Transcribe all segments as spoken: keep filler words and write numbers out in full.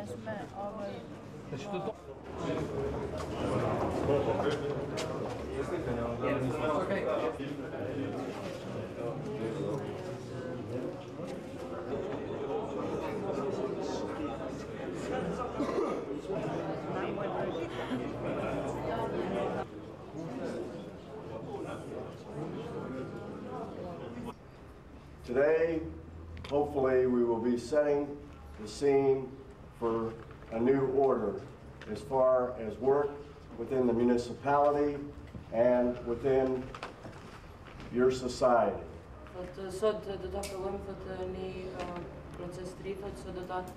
sme ovaj... Today, hopefully, we will be setting the scene for a new order as far as work within the municipality and within your society. Sot do ta fillojmë thot një proces të ri, thot do ta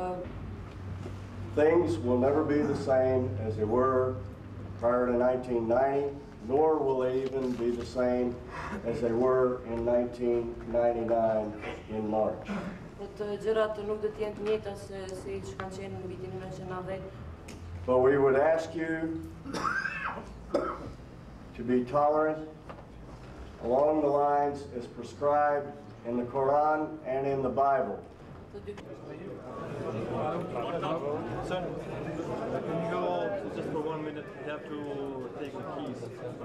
Things will never be the same as they were prior to nineteen ninety, nor will they even be the same as they were in nineteen ninety-nine in March. Gjërat nuk do të jenë të njëjta se si që kanë qenë në vitin mille novecento novanta. But we would ask you to be tolerant along the lines as prescribed in the Quran and in the Bible. Sir, can you go just for one minute? We have to take the keys.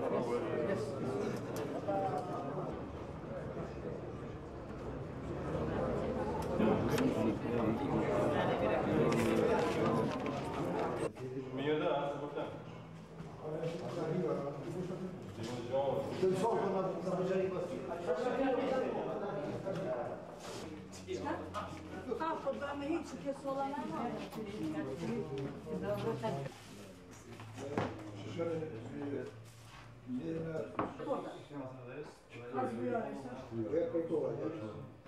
A, po da me hiç që ke sola në në? Shëshërë,